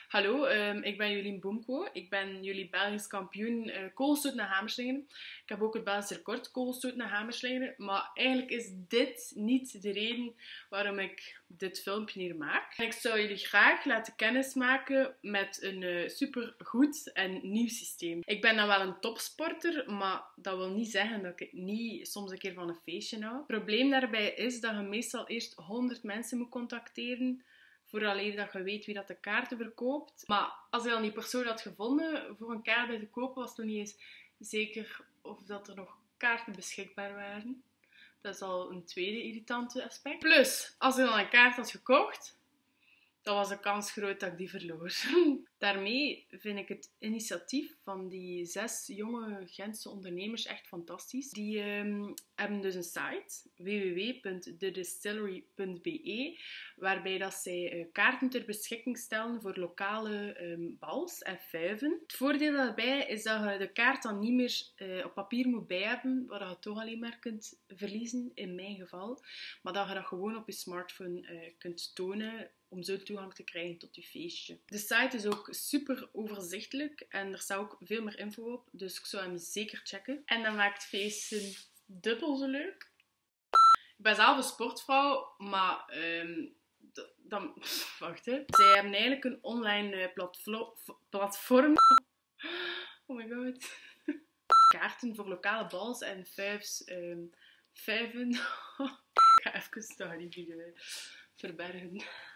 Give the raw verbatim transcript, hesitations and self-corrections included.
Hallo, um, ik ben Jolien Boemko. Ik ben jullie Belgisch kampioen uh, koolstoot naar hamerslingeren. Ik heb ook het Belgisch record koolstoot naar hamerslingeren. Maar eigenlijk is dit niet de reden waarom ik dit filmpje hier maak. En ik zou jullie graag laten kennismaken met een uh, supergoed en nieuw systeem. Ik ben dan wel een topsporter, maar dat wil niet zeggen dat ik niet soms een keer van een feestje hou. Het probleem daarbij is dat je meestal eerst honderd mensen moet contacteren vooraleer dat je weet wie dat de kaarten verkoopt. Maar als je dan die persoon had gevonden voor een kaart bij te kopen, was het nog niet eens zeker of dat er nog kaarten beschikbaar waren. Dat is al een tweede irritante aspect. Plus, als je dan een kaart had gekocht, dan was de kans groot dat ik die verloor. Daarmee vind ik het initiatief van die zes jonge Gentse ondernemers echt fantastisch. Die um, hebben dus een site, w w w punt the distillery punt b e, waarbij dat zij uh, kaarten ter beschikking stellen voor lokale um, bals en fuiven. Het voordeel daarbij is dat je de kaart dan niet meer uh, op papier moet bij hebben, waar je toch alleen maar kunt verliezen, in mijn geval. Maar dat je dat gewoon op je smartphone uh, kunt tonen, om zo toegang te krijgen tot je feestje. De site is ook super overzichtelijk en er staat ook veel meer info op, dus ik zou hem zeker checken. En dat maakt feesten dubbel zo leuk. Ik ben zelf een sportvrouw, maar um, dan... Wacht, hè. Zij hebben eigenlijk een online uh, platflo- platform... Oh my god. Kaarten voor lokale bals en vijfs, um, vijven... Ik ga even die video verbergen.